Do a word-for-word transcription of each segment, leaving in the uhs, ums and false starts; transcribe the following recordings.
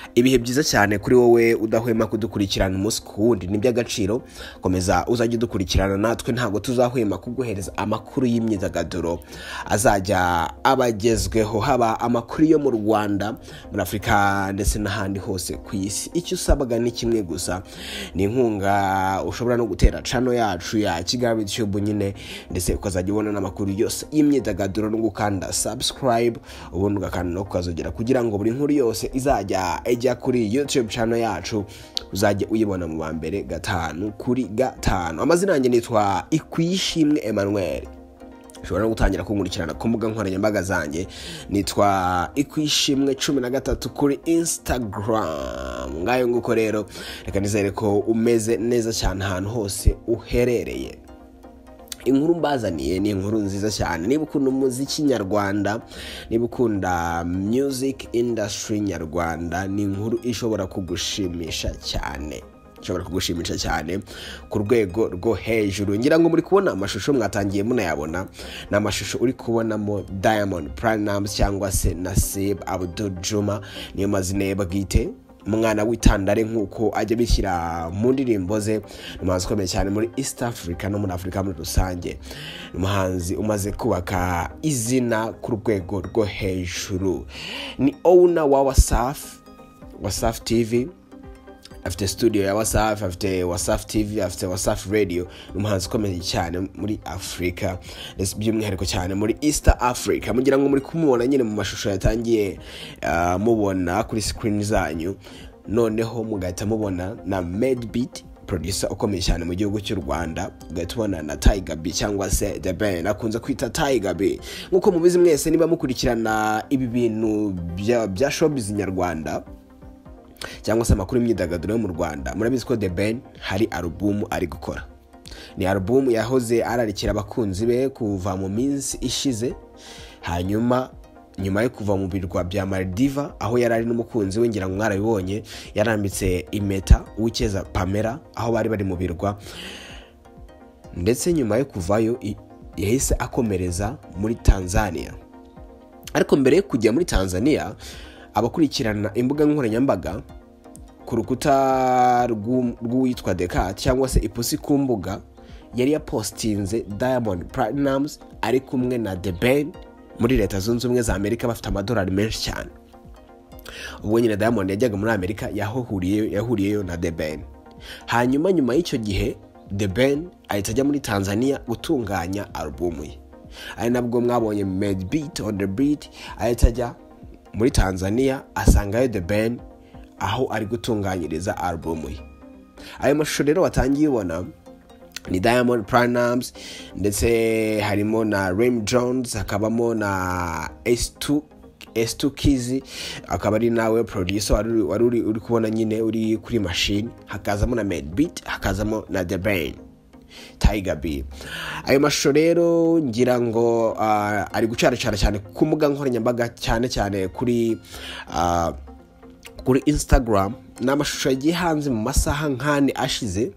ibihe byiza cyane kuri wowe udahwema kudukurikirana umunsi ku wundi ni by'agaciro. Komeza uzajye udukurikirana, natwe ntabwo tuzahwema kuguhereza amakuru y'imyidagaduro azajya abagezweho, haba amakuru yo mu Rwanda, muri Afurika ndetse n'ahandi hose ku isi. Icyo usabaga ni kimwe gusa, ni inkunga ushobora no gutera channel yacu ya Kigali YouTube nyine, ndetse ukazajya ubona n'amakuru yose y'imyidagaduro no gukanda subscribe, ubundi ugakanda no kukazogera kugira ngo buri nkuru yose izajya ejya kuri YouTube channel yacu uzajye uyibona mu ba mbere gatanu kuri gatanu. Amazina yanjye nitwa Ikwishimwe Emmanuel. Ushobora no gutangira kunkurikirana ku mbuga nkoranyambaga zanjye, nitwa Ikwishimwe cumi na gatatu kuri Instagram. Ngayo nguko rero, reka nizere ko umeze neza cyane ahantu hose uherereye. Inkuru mbazaniye ni inkuru nziza cyane. Niba ukunda umuziki nyarwanda, niba ukunda music industry nyarwanda, ni inkuru ishobora kugushimisha cyane ishobora kugushimisha cyane ku rwego rwo hejuru. Ngira ngo muri kubona amashusho, mwatangiye munayabona. Ni amashusho uri kubonamo Diamond Platinumz cyangwa se Nasib Abdul Juma, niyo mazina ye bwite, umwana w'itandare nk'uko ajya bishyira mu ndirimbo ze. Ni umuhanzi ukomeye cyane muri East Africa no muri Afurika muri rusange. Ni umuhanzi umaze kubaka izina ku rwego rwo hejuru. Ni owner wa Wasafi Wasafi T V, afite studio ya Wasafi, afite Wasafi T V, afite Wasafi Radio. Ni umuhanzi ukomeye cyane muri Afrika, ndetse by'umwihariko cyane muri East Africa. Mugira ngo muri kumubona nyine mu mashusho yatangiye uh, mubona kuri screen zanyu, noneho mugahita mubona na Medbeat, producer ukomeye cyane mu gihugu cy'u Rwanda. Ugahita ubona na Theben cyangwa se theben, akunze kwita Theben. Nkuko mubizi mwese, niba mukurikirana ibi bintu bya, bya showbiz nyarwanda cyangwa se amakuru y'imyidagaduro yo mu Rwanda, murabizi ko theben hari album ari gukora. Ni album yahoze ararikira abakunzi be kuva mu minsi ishize, hanyuma nyuma yo kuva mu birwa bya Maldiva aho yarari n'umukunzi we, ngira ngo mwarabibonye, yarambitse impeta Uwikeza Pamela aho bari bari mu birwa, ndetse nyuma yo kuvayo yahise akomereza muri Tanzania. Ariko mbere yo kujya muri Tanzania, abakurikirana imbuga nkoranyambaga ku rukuta rw'uwitwa Deka cyangwa se ipusi ku mbuga, yari yapostinze Diamond Platinumz ari kumwe na theben muri Leta Zunze Ubumwe za Amerika, bafite amadolari menshi cyane. Ubwo nyine Diamond yajyaga muri Amerika, yahuriyeyo yahuriyeyo na theben. Hanyuma nyuma y'icyo gihe theben ahita ajya muri Tanzania gutunganya album ye. Ari nabwo mwabonye Medbeat on the beat, ahita ajya muri Tanzania asangayo theben aho ari gutunganyiriza album ye. Ayo mashusho rero watangiye ubona ni Diamond Platinumz, ndetse harimo na Rem Jones, hakabamo na S two S two Kizi, akaba ari nawe producer wari uri uri kubona nyine uri kuri machine. Hakazamo na Medbeat, hakazamo na theben Theben. Ayo mashusho rero ngira ngo uh, ari gucaracara cyane ku mbuga nkoranyambaga, cyane cyane kuri uh, kuri Instagram. N'amashusho yagiye hanze mu masaha nkane ashize,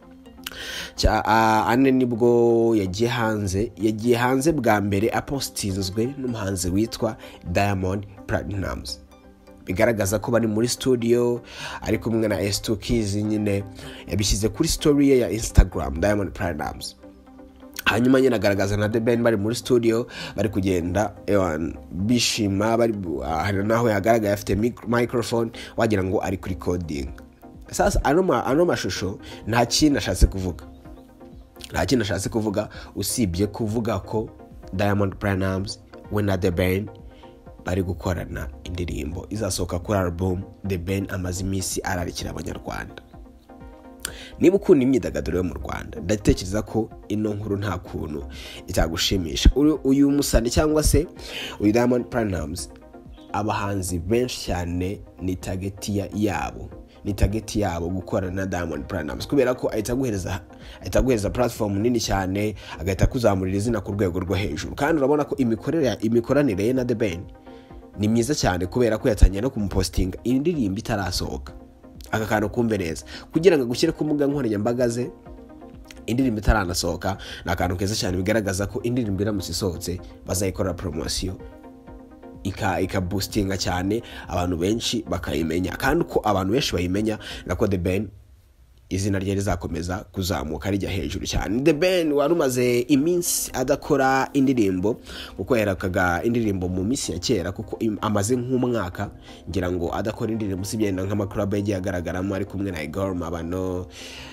cha uh, ane nibwo yagiye hanze yagiye hanze bwa mbere apostinzwe n'umuhanzi witwa Diamond Platinumz. Bigaragaza ko bari muri studio ari kumwe na S two Kizi, nyine yabishyize kuri story ye ya Instagram Diamond Platinumz. Hanyuma nyine agaragaza na theben bari muri studio, bari kugenda ewan bishima, bari hari naho yagaragaye afite microphone wagira ngo ari kuri recording. Sasa ano ano mashusho nta kintu ashatse kuvuga nta kintu ashatse kuvuga usibye kuvuga ko Diamond Platinumz we na theben bari gukorana indirimbo izasohoka kuri album theben amaze iminsi ararikira abanyarwanda. Niba ukunda imyidagaduro yo mu Rwanda, ndatekereza ko ino nkuru nta kuntu itagushimisha. Uyu musani cyangwa se uyu Diamond Platinumz, abahanzi benshi cyane ni target yabo ni target yabo gukorana na Diamond Platinumz, kubera ko ahita guhereza ahita guhereza platform nini cyane, agahita kuzamurira izina ku rwego rwo hejuru. Kandi urabona ko imikorere imikoranire ye na theben ni myiza cyane, kubera ko yatangiye no kumupostinga indirimbo itarasohoka. Aka kantu kumve neza, kugira ngo gushyire ku mbuga nkoranyambaga ze indirimbo itaranasohoka, ni akantu keza cyane. Bigaragaza ko indirimbo iramutse isohotse bazayikora promotion ika ikaboostinga cyane abantu benshi bakayimenya, kandi uko abantu benshi bayimenya nako theben izina rye rizakomeza kuzamuka rijya hejuru cyane. Theben wari umaze iminsi adakora indirimbo kuko yarakaga indirimbo mu minsi ya kera, kuko amaze nk'umwaka ngira ngo adakora indirimbo, usibye nk'amakuru yagiye agaragaramo ari kumwe na Igor Mabano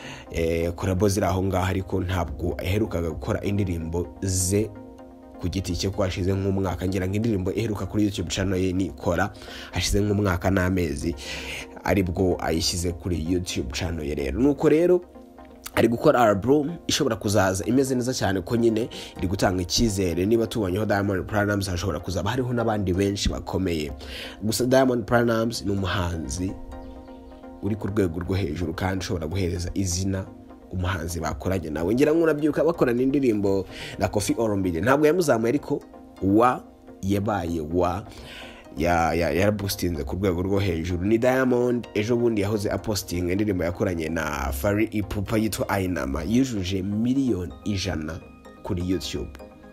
eh korabo ziri aho ngaho, ariko ntabwo aherukaga gukora indirimbo ze ku giti cye, ko hashize nk'umwaka. Ngira ngo indirimbo iheruka kuri YouTube channel ye ni Kora, hashize nk'umwaka n'amezi aribwo ayishyize kuri YouTube channel ye. Rero nuko rero ari gukora album ishobora kuzaza imeze neza cyane, ko nyine iri gutanga icyizere. Niba tubanyeho Diamond Platinumz, hashobora kuzaba hariho n'abandi benshi bakomeye. Gusa Diamond Platinumz ni umuhanzi uri ku rwego rwo hejuru, kandi ushobora guhereza izina umuhanzi bakoranye nawe. Ngira ngo nabyuka bakorana indirimbo na Koffi Olomide, ntabwo yamuzamuye, ariko wa yabaye wa ya ya yaraboostinze ku rwego rwo hejuru. Ni Diamond ejo bundi yahoze aposting indirimbo yakoranye na Fari Ipupa yitwa Ainama, yujuje miliyoni ijana kuri YouTube.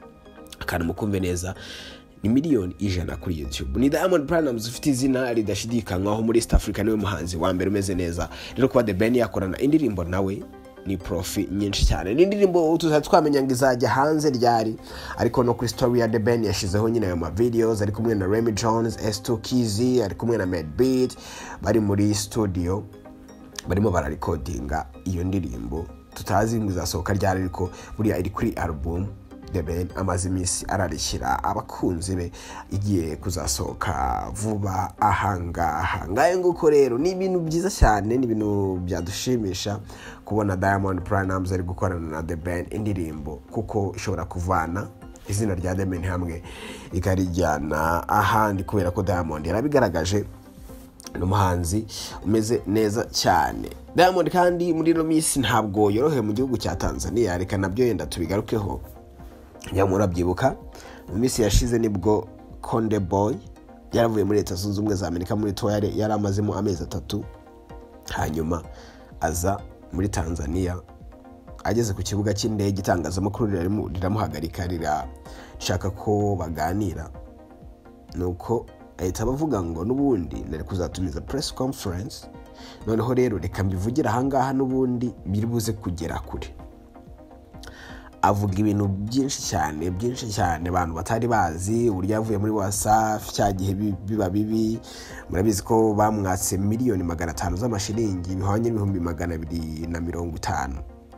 Kandi mukumve neza, ni miliyoni ijana kuri YouTube. Ni Diamond Platinumz ufite izina ridashidikanywaho muri East Africa, niwe muhanzi wa mbere umeze neza. Rero kuba theben yakorana indirimbo nawe ni profi nyinshi cyane. Ni indirimbo tuzatwamenya ngo izajya hanze ryari, ariko no kuri story ya theben yashizeho nyine ayo videos, ari kumwe na Remy Jones, S two Kizzy, ari kumwe na Medbeat, bari muri studio barimo bararecordinga iyo ndirimbo. Tutazi ngo izasohoka ryari, ariko buriya iri kuri album theben amaze iminsi ararishyira abakunzi be, igiye kuzasohoka vuba ahangaha. Ngaye nguko rero ni ibintu byiza cyane, ni ibintu byadushimisha kubona Diamond Platinumz ari gukorana na theben indirimbo, kuko ishobora kuvana izina rya theben hamwe ikarijyana ahandi, kubera ko Diamond yarabigaragaje n'umuhanzi umeze neza cyane. Diamond kandi muri no minsi ntabwo yoroheye mu gihugu cya Tanzania, reka nabyo yenda tubigarukeho. Nyamura byibuka mu minsi yashize nibwo Konde Boy yaravuye muri Leta Zunze Ubumwe za Amerika muri toyare, yari amazemo amezi atatu, hanyuma aza muri Tanzania. Ageze ku kibuga cy'indege, itangazamakuru riramuhagarika rirashaka ko baganira, nuko ahita bavuga ngo n'ubundi nari kuzatumiza press conference, noneho rero reka mbivugira ahangaha n'ubundi biri buze kugera kure. Avuga ibintu byinshi cyane byinshi cyane abantu batari bazi, uburyo yavuye muri WhatsApp cya gihe biba bibi. Murabizi ko bamwatse miliyoni magana atanu z'amashiringi, bihwanye n'ibihumbi magana abiri na mirongo itanu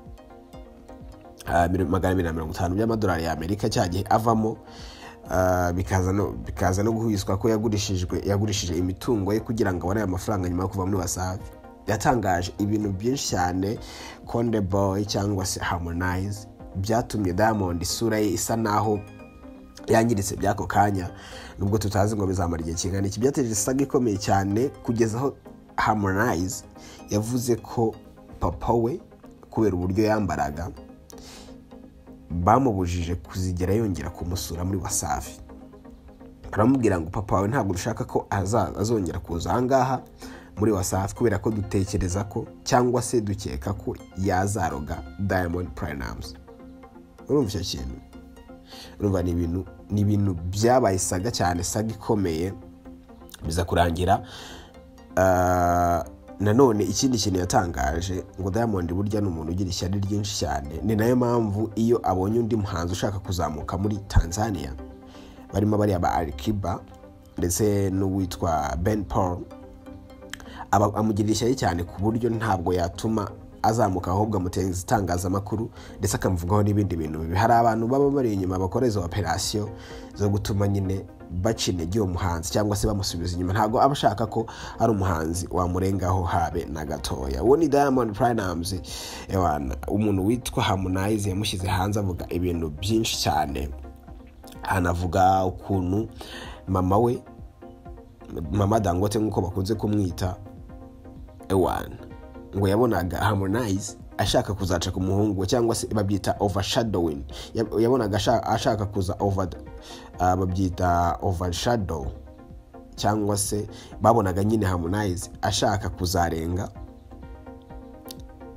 magana abiri na mirongo itanu by'amadolari ya Amerika cya gihe avamo. bikaza no bikaza no guhwiswa ko yagurishijwe yagurishije imitungo ye kugira ngo abone amafaranga nyuma yo kuva muri WhatsApp. Yatangaje ibintu byinshi cyane Konde Boy cyangwa se Harmonize, byatumye Diamond isura ye isa naho yangiritse byako kanya, nubwo tutazi ngo bizamara igihe kingana iki. Byateje isaga ikomeye cyane kugeza aho Harmonize yavuze ko papa we kubera uburyo yambaraga bamubujije kuzigera yongera kumusura muri WhatsApp. Aramubwira ngo papa wawe ntabwo ushaka ko azongera kuza ahangaha muri WhatsApp, kubera ko dutekereza ko cyangwa se dukeka ko yazaroga Diamond Platinumz. Urumva icyo kintu? Urumva ni ibintu ni ibintu byabaye saga cyane, saga ikomeye biza kurangira. uh, nanone ikindi kintu yatangaje ngo Diamond burya n'umuntu ugira ishyari ryinshi cyane. Ni nayo mpamvu iyo abonye undi muhanzi ushaka kuzamuka muri Tanzania, barimo bari aba Alikiba ndetse n'uwitwa Ben Paul, aba amugirira ishyari cyane ku buryo ntabwo yatuma azamuka, ahubwo amuteza itangazamakuru ndetse akamuvugaho n'ibindi bintu bibi. Hari abantu baba bari inyuma bakora izo operation zo gutuma nyine baca intege uwo muhanzi cyangwa se bamusubiza inyuma. Ntabwo aba ashaka ko ari umuhanzi wamurengaho habe na gatoya. Uwo ni Diamond Platinumz. Ewana, umuntu witwa Harmonize yamushyize hanze avuga ibintu byinshi cyane. Anavuga ukuntu mama we, mama Dangote nk'uko bakunze kumwita, ewana, ngo yabonaga Harmonize ashaka kuzaca ku muhungu cyangwa se babyita overshadowing. Yabonaga ashaka kuza over uh, babyita overshadow, cyangwa se babonaga nyine Harmonize ashaka kuzarenga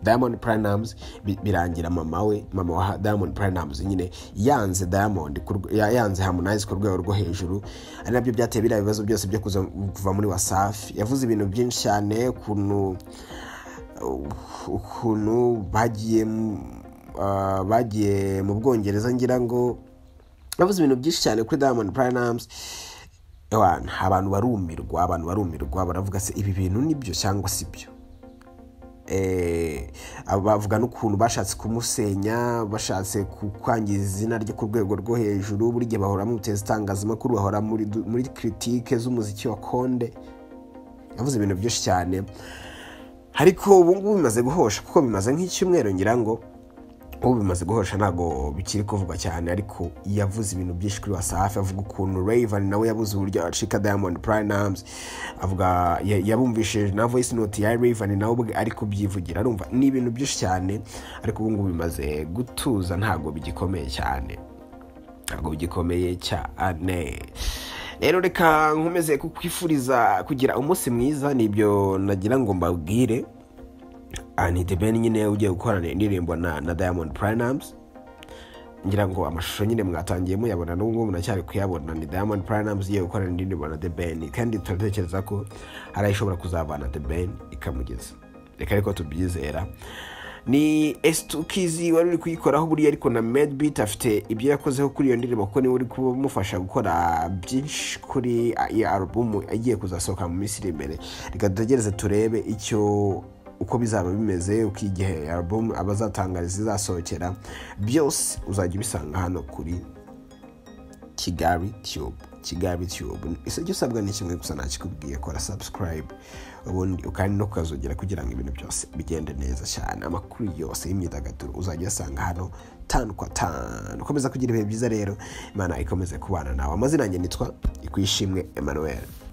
Diamond Platinumz birangira mama we mama wa Diamond Platinumz nyine yanze Diamond yanze Harmonize ku rwego rwo hejuru, ari nabyo byateye bira bibazo byose byo kuva muri Wasafi. Yavuze ibintu byinshi cyane kuntu ukuntu bagiye uh, bagiye mu Bwongereza, ngira ngo yavuze ibintu byinshi cyane kuri Diamond Platinumz. Ewana abantu barumirwa abantu barumirwa baravuga se ibi bintu nibyo cyangwa sibyo. Eh abavuga n'ukuntu bashatse kumusenya, bashatse kwangiza izina rye ku rwego rwo hejuru, buri gihe bahora mu tezitangazamakuru, bahora muri muri critique z'umuziki wa Konde. Yavuze ibintu byinshi cyane, ariko ubu ngubu bimaze guhosha kuko bimaze nk'icyumweru ngira ngo ubu bimaze guhosha ntago bikiri kuvugwa cyane. Ariko yavuze ibintu byinshi kuri Wasafi, avuga ukuntu Theben nawe yabuze uburyo acika Diamond Platinumz, avuga yabumvishije na voice note ya Theben nawe ariko byivugira, arumva ni ibintu byinshi cyane. Ariko ubu ngubu bimaze gutuza, ntago bigikomeye cyane ntago bigikomeye cyane. Rero reka nkomeze kukwifuriza kugira umunsi mwiza, nibyo nagira ngo mbabwire. Ani theben nyine ugiye gukorana indirimbo na na Diamond Platinumz, ngira ngo amashusho nyine mwatangiye muyabona n'ubwo munacyari kuyabona. Ni Diamond Platinumz ugiye gukorana indirimbo na theben, kandi turatekereza ko hari ishobora kuzabana theben ikamugeza. Reka ariko tubyizera. Ni Estukizi wari uri kuyikoraho buriya, ariko na Medbeat afite ibyo yakozeho kuri iyo ndirimbo ko ni uri kumufasha gukora byinshi kuri iyi album agiye kuzasohoka mu minsi iri imbere. Reka dutegereze turebe icyo uko bizaba bimeze, uko igihe album abazatangariza izasohokera, byose uzajya ubisanga hano kuri Kigali Tube. Kigali Tube isajya usabwa ni kimwe gusa, nakikubwiye kora subscribe, ubundi ukandi no kukazogera kugira ngo ibintu byose bigende neza cyane. Amakuru yose y'imyidagaduro uzajya usanga hano tanu kwa tanu. Ukomeza kugira ibihe byiza rero, Imana ikomeze kubana nawe. Amazina yanjye nitwa Ikwishimwe Emmanuel.